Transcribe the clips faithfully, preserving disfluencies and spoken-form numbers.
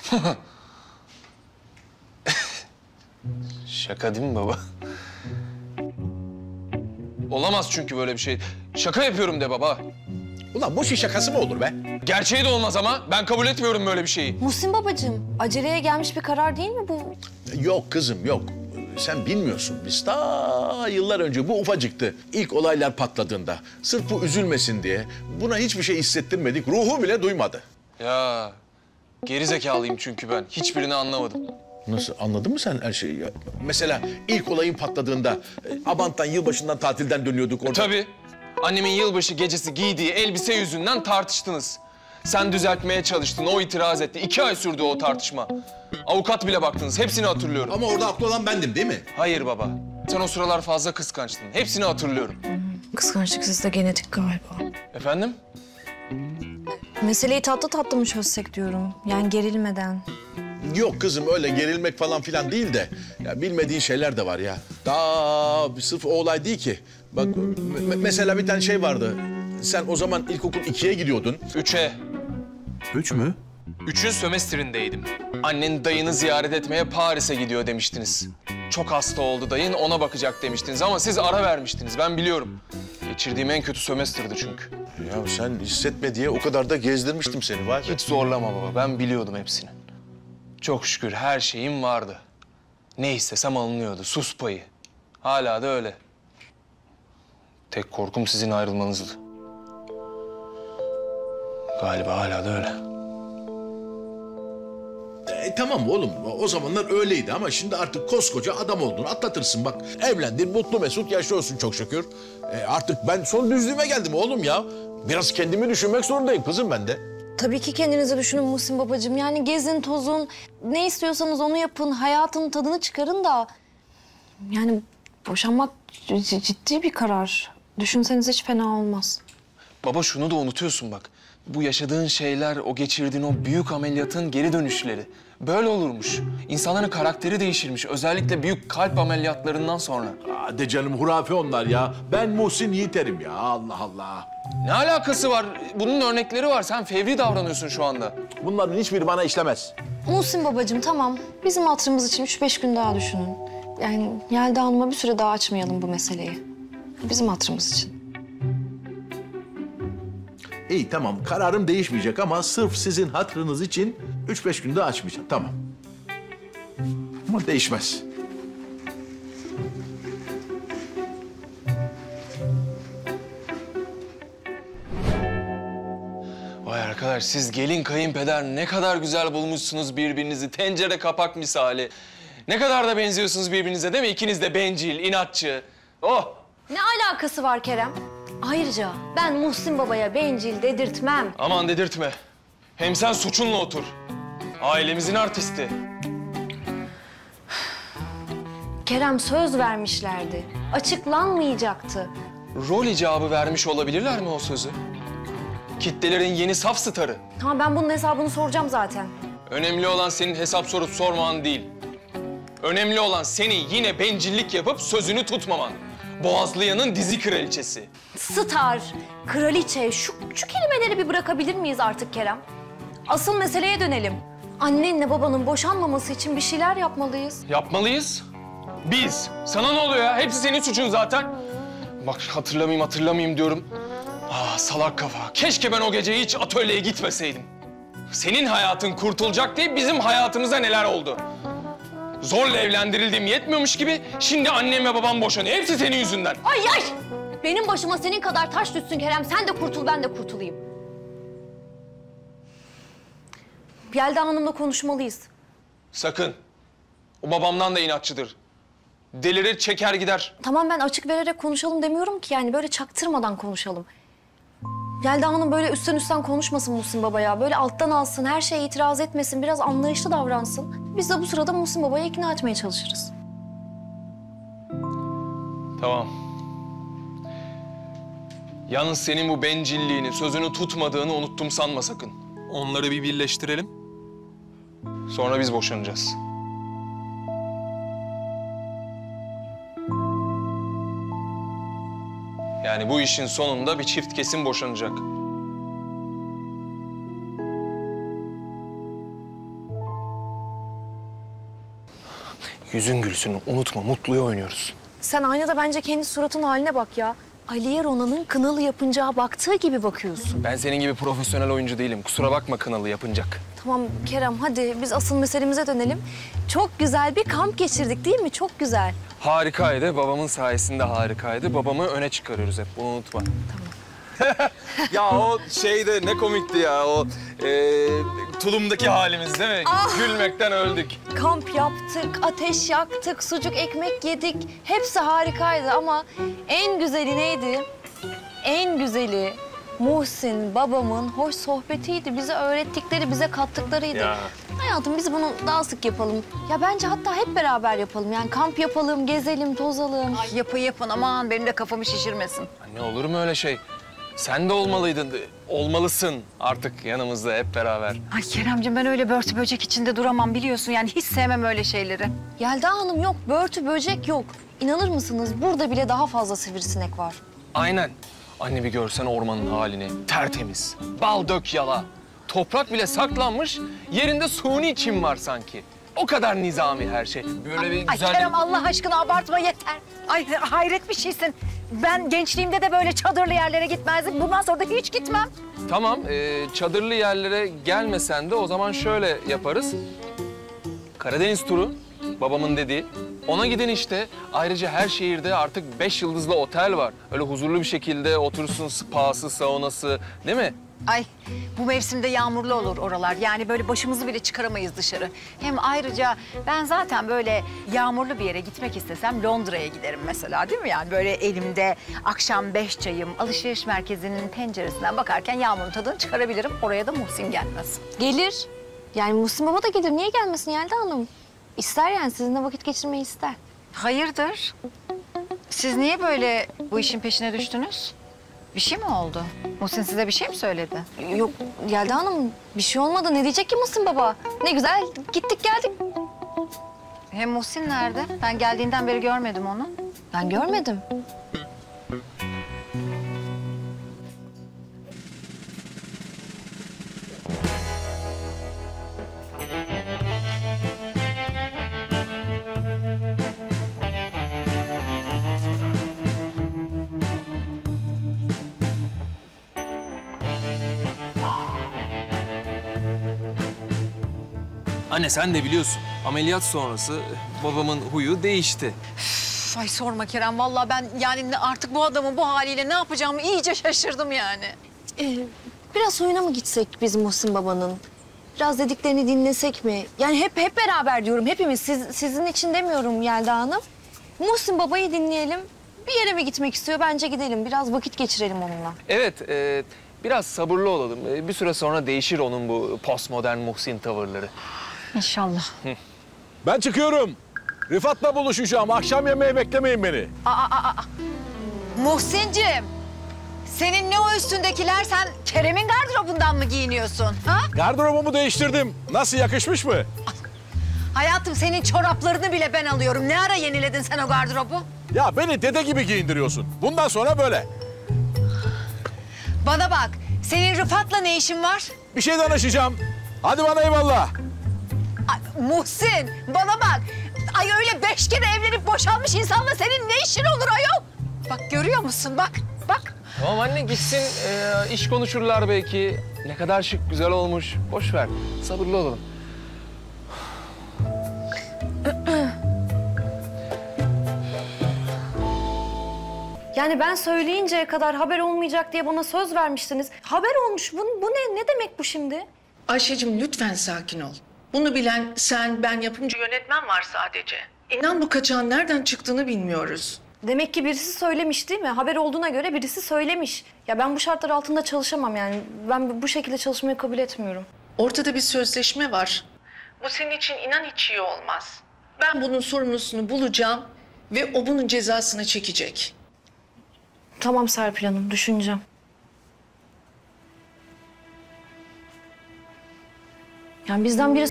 Şaka değil mi baba? Olamaz çünkü böyle bir şey. Şaka yapıyorum de baba. Ulan bu şey şakası mı olur be? Gerçeği de olmaz ama. Ben kabul etmiyorum böyle bir şeyi. Muhsin babacığım, aceleye gelmiş bir karar değil mi bu? Yok kızım yok. Sen bilmiyorsun. Biz ta yıllar önce bu ufacıktı. İlk olaylar patladığında. Sırf bu üzülmesin diye buna hiçbir şey hissettirmedik. Ruhu bile duymadı. Ya geri zekalıyım çünkü ben. Hiçbirini anlamadım. Nasıl, anladın mı sen her şeyi ya? Mesela ilk olayın patladığında e, Abant'tan yılbaşından tatilden dönüyorduk orada. Tabii. Annemin yılbaşı gecesi giydiği elbise yüzünden tartıştınız. Sen düzeltmeye çalıştın, o itiraz etti. İki ay sürdü o tartışma. Avukat bile baktınız, hepsini hatırlıyorum. Ama orada haklı olan bendim değil mi? Hayır baba, sen o sıralar fazla kıskançtın. Hepsini hatırlıyorum. Kıskançlık sizde genetik galiba. Efendim? Meseleyi tatlı tatlı mı çözsek diyorum. Yani gerilmeden. Yok kızım öyle gerilmek falan filan değil de ya bilmediğin şeyler de var ya. Daha sırf o olay değil ki. Bak me- mesela bir tane şey vardı. Sen o zaman ilkokul ikiye gidiyordun. Üçe. Üç mü? Üçün sömestrindeydim. Annen dayını ziyaret etmeye Paris'e gidiyor demiştiniz. Çok hasta oldu dayın, ona bakacak demiştiniz ama siz ara vermiştiniz, ben biliyorum. Geçirdiğim en kötü sömestrdi çünkü. Ya sen hissetme diye o kadar da gezdirmiştim seni var ya. Hiç zorlama baba, ben biliyordum hepsini. Çok şükür her şeyim vardı. Ne istesem alınıyordu, sus payı. Hala da öyle. Tek korkum sizin ayrılmanızdı. Galiba hala da öyle. E, tamam oğlum o zamanlar öyleydi ama şimdi artık koskoca adam oldun, atlatırsın bak. Evlendin, mutlu mesut yaşıyorsun çok şükür. E, artık ben son düzlüğüme geldim oğlum ya. Biraz kendimi düşünmek zorundayım kızım ben de. Tabii ki kendinizi düşünün Muhsin babacığım. Yani gezin, tozun, ne istiyorsanız onu yapın. Hayatın tadını çıkarın da... Yani boşanmak c- ciddi bir karar. Düşünseniz hiç fena olmaz. Baba şunu da unutuyorsun bak. Bu yaşadığın şeyler, o geçirdiğin o büyük ameliyatın geri dönüşleri. Böyle olurmuş. İnsanların karakteri değişirmiş. Özellikle büyük kalp ameliyatlarından sonra. Hadi canım hurafe onlar ya. Ben Muhsin Yiğiter'im ya Allah Allah. Ne alakası var? Bunun örnekleri var. Sen fevri davranıyorsun şu anda. Bunların hiçbiri bana işlemez. Muhsin babacığım tamam. Bizim hatırımız için üç beş gün daha düşünün. Yani Yelda Hanım'a bir süre daha açmayalım bu meseleyi. Bizim hatırımız için. İyi tamam kararım değişmeyecek ama sırf sizin hatırınız için üç beş günde açmayacağım tamam. Ama değişmez. Vay arkadaş siz gelin kayınpeder ne kadar güzel bulmuşsunuz birbirinizi. Tencere kapak misali. Ne kadar da benziyorsunuz birbirinize değil mi? İkiniz de bencil, inatçı. Oh! Ne alakası var Kerem? Ayrıca ben Muhsin babaya bencil dedirtmem. Aman dedirtme. Hem sen suçunla otur. Ailemizin artisti. Kerem söz vermişlerdi. Açıklanmayacaktı. Rol icabı vermiş olabilirler mi o sözü? Kitlelerin yeni saf starı. Tamam ben bunun hesabını soracağım zaten. Önemli olan senin hesap sorup sorman değil. Önemli olan senin yine bencillik yapıp sözünü tutmaman. Boğazlıyanın dizi kraliçesi. Star, kraliçe, şu, şu kelimeleri bir bırakabilir miyiz artık Kerem? Asıl meseleye dönelim. Annenle babanın boşanmaması için bir şeyler yapmalıyız. Yapmalıyız. Biz. Sana ne oluyor ya? Hepsi senin suçun zaten. Bak hatırlamayayım hatırlamayayım diyorum. Ah salak kafa. Keşke ben o gece hiç atölyeye gitmeseydim. Senin hayatın kurtulacak diye bizim hayatımıza neler oldu? Zorla evlendirildiğim yetmiyormuş gibi şimdi annem ve babam boşanıyor. Hepsi senin yüzünden. Ay ay! Benim başıma senin kadar taş düşsün Kerem. Sen de kurtul, ben de kurtulayım. Yelda Hanım'la konuşmalıyız. Sakın. O babamdan da inatçıdır. Delirir çeker gider. Tamam ben açık vererek konuşalım demiyorum ki yani böyle çaktırmadan konuşalım. Yelda Hanım böyle üstten üstten konuşmasın Muhsin Baba'ya. Böyle alttan alsın, her şeye itiraz etmesin, biraz anlayışlı davransın. Biz de bu sırada Muhsin Baba'yı ikna etmeye çalışırız. Tamam. Yalnız senin bu bencilliğini, sözünü tutmadığını unuttum sanma sakın. Onları bir birleştirelim. Sonra biz boşanacağız. Yani bu işin sonunda bir çift kesin boşanacak. Yüzün gülsün, unutma mutluyu oynuyoruz. Sen aynada bence kendi suratın haline bak ya. Aliye Rona'nın kınalı yapıncağı baktığı gibi bakıyorsun. Ben senin gibi profesyonel oyuncu değilim. Kusura bakma kınalı yapınacak. Tamam Kerem, hadi biz asıl meselemize dönelim. Çok güzel bir kamp geçirdik değil mi? Çok güzel. Harikaydı. Babamın sayesinde harikaydı. Babamı öne çıkarıyoruz hep. Bunu unutma. Ya o şeyde ne komikti ya o e, tulumdaki halimiz değil mi? Gülmekten öldük. Kamp yaptık, ateş yaktık, sucuk ekmek yedik. Hepsi harikaydı ama en güzeli neydi? En güzeli Muhsin babamın hoş sohbetiydi. Bize öğrettikleri, bize kattıklarıydı. Ya. Hayatım biz bunu daha sık yapalım. Ya bence hatta hep beraber yapalım. Yani kamp yapalım, gezelim, tozalım. Ay yapın yapın aman benim de kafamı şişirmesin. Anne olur mu öyle şey? Sen de olmalıydın. Olmalısın artık yanımızda hep beraber. Ay Keremciğim ben öyle börtü böcek içinde duramam biliyorsun yani hiç sevmem öyle şeyleri. Yelda Hanım yok, börtü böcek yok. İnanır mısınız burada bile daha fazla sivrisinek var. Aynen. Anne bir görsen ormanın halini. Tertemiz. Bal dök yala. Toprak bile saklanmış. Yerinde suni çim var sanki. O kadar nizami her şey. Böyle bir Ay güzel... Kerem Allah aşkına abartma yeter. Ay hayret bir şeysin. Ben gençliğimde de böyle çadırlı yerlere gitmezdim. Bundan sonra da hiç gitmem. Tamam, e, çadırlı yerlere gelmesen de o zaman şöyle yaparız. Karadeniz turu, babamın dediği. Ona gidin işte. Ayrıca her şehirde artık beş yıldızlı otel var. Öyle huzurlu bir şekilde oturursun, spası, saunası, değil mi? Ay bu mevsimde yağmurlu olur oralar. Yani böyle başımızı bile çıkaramayız dışarı. Hem ayrıca ben zaten böyle yağmurlu bir yere gitmek istesem Londra'ya giderim mesela değil mi? Yani böyle elimde akşam beş çayım alışveriş merkezinin penceresinden bakarken yağmurun tadını çıkarabilirim. Oraya da Muhsin gelmez. Gelir. Yani Muhsin Baba da gelir. Niye gelmesin Yelda Hanım? İster yani sizinle vakit geçirmeyi ister. Hayırdır? Siz niye böyle bu işin peşine düştünüz? Bir şey mi oldu? Muhsin size bir şey mi söyledi? Yok Yelda Hanım bir şey olmadı. Ne diyecek ki Muhsin Baba? Ne güzel gittik geldik. Hem Muhsin nerede? Ben geldiğinden beri görmedim onu. Ben görmedim. Anne sen de biliyorsun. Ameliyat sonrası babamın huyu değişti. Üf, ay sorma Kerem. Vallahi ben yani ne- artık bu adamın bu haliyle ne yapacağımı iyice şaşırdım yani. Ee, biraz oyuna mı gitsek biz Muhsin Baba'nın? Biraz dediklerini dinlesek mi? Yani hep hep beraber diyorum hepimiz. Siz, sizin için demiyorum Yelda Hanım. Muhsin Baba'yı dinleyelim. Bir yere mi gitmek istiyor? Bence gidelim. Biraz vakit geçirelim onunla. Evet, e, biraz sabırlı olalım. E, bir süre sonra değişir onun bu postmodern Muhsin tavırları. İnşallah. Ben çıkıyorum. Rıfat'la buluşacağım. Akşam yemeği beklemeyin beni. Aa, aa, aa. Muhsin'cim, senin ne o üstündekiler? Sen Kerem'in gardırobundan mı giyiniyorsun? Ha? Gardırobumu değiştirdim. Nasıl, yakışmış mı? Hayatım senin çoraplarını bile ben alıyorum. Ne ara yeniledin sen o gardırobu? Ya beni dede gibi giyindiriyorsun. Bundan sonra böyle. Bana bak, senin Rıfat'la ne işin var? Bir şey danışacağım. Hadi bana eyvallah. Ay, Muhsin, bana bak. Ay öyle beş kere evlenip boşanmış insanla senin ne işin olur ayol? Bak görüyor musun? Bak, bak. Tamam anne gitsin, e, iş konuşurlar belki. Ne kadar şık, güzel olmuş. Boş ver, sabırlı olalım. Yani ben söyleyinceye kadar haber olmayacak diye bana söz vermiştiniz. Haber olmuş. Bu, bu ne? Ne demek bu şimdi? Ayşe'cim lütfen sakin ol. Bunu bilen sen, ben, yapımcı yönetmen var sadece. İnan bu kaçağın nereden çıktığını bilmiyoruz. Demek ki birisi söylemiş değil mi? Haber olduğuna göre birisi söylemiş. Ya ben bu şartlar altında çalışamam yani. Ben bu şekilde çalışmayı kabul etmiyorum. Ortada bir sözleşme var. Bu senin için inan hiç iyi olmaz. Ben bunun sorumlusunu bulacağım ve o bunun cezasını çekecek. Tamam Serpil Hanım, düşüneceğim. Yani bizden birisi...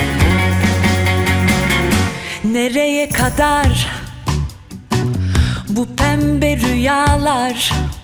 Nereye kadar Bu pembe rüyalar